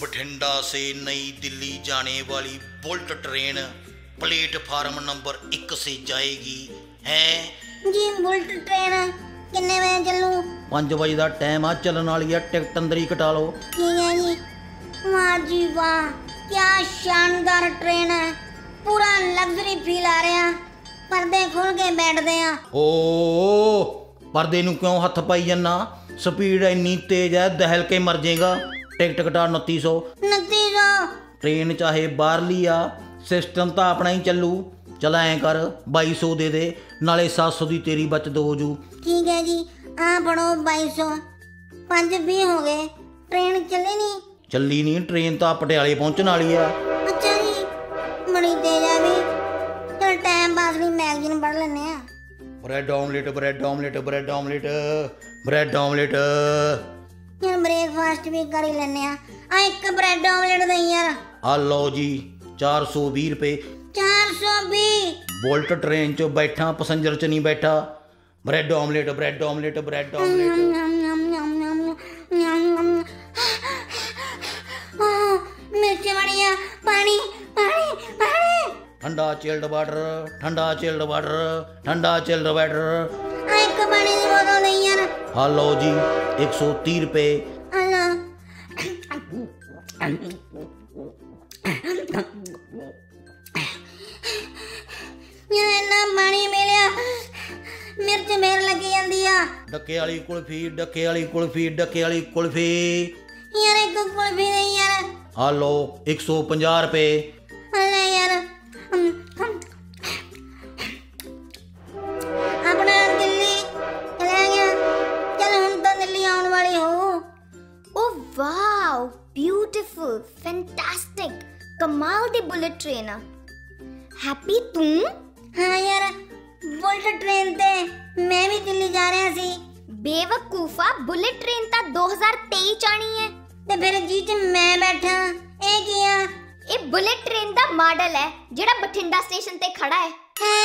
बठिंडा से नई दिल्ली जाने वाली बुलेट ट्रेन प्लेटफार्म नंबर 1 से जाएगी है जी। बुलेट ट्रेन कितने बजे चलू? 5 बजे का टाइम आ, चलन वाली है, टिकट अंदर ही कटा लो। ठीक है जी। वाह जी वाह, क्या शानदार ट्रेन है, पूरा लग्जरी फील आ रहा। पर्दे खोल के बैठते हैं। ओ पर्दे नूं क्यों हथ पाई जाना? स्पीड इन्नी तेज है, दहल के मर जाएगा। टिकट कटा 2900। 2900 ट्रेन चाहे बाहरली आ, सिस्टम तो अपना ही चलू। चल ऐ कर 2200 दे दे, नाले 700 की तेरी बचत हो जू। ठीक है जी, आ पढ़ो 2200। 5:20 हो गए, ट्रेन चली नहीं? चली नहीं, ट्रेन तो पटियाले पहुंचने वाली है। अच्छा जी, बड़ी तेज है भी। चल टाइम पास नहीं, मैगजीन पढ़ लेने हैं। Bread omelette, bread omelette, bread omelette, bread omelette. यार ब्रेकफास्ट भी कर ही लेने हैं। आ एक ब्रेड ऑमलेट दे यार। आ लो जी 420 रुपए। 420? बुलेट ट्रेन चो बैठा, पैसेंजर च नहीं बैठा। Bread omelette, bread omelette, bread omelette. मिर्च बढ़िया, पानी पानी पानी। ठंडा चिल्ड वाटर, ठंडा चिल्ड वाटर, ठंडा चिल्ड वाटर। एक पानी की बोतल दे यार। हेलो जी 130 रुपए। पानी मिलिया, मिर्च मेर लगी जाती है। डके वाली कुल्फी, डके वाली कुल्फी, डके वाली कुल्फी। यार एक कुल्फी दे यार। हेलो 150 रुपए। अरे यार अपना दिल्ली चला गया। चल हम तो दिल्ली आने वाली हो। ओह वाओ, ब्यूटीफुल, फैंटास्टिक, कमाल दी बुलेट ट्रेन आ। हैप्पी तू? हाँ यार, बुलेट ट्रेन ते मैं भी दिल्ली जा रहा सी। बेवकूफा, बुलेट ट्रेन ता 2023 च आनी है। ते फिर जी च मैं बैठा, ए किया? ये बुलेट ट्रेन दा मॉडल है जेड़ा बठिंडा स्टेशन ते खड़ा है।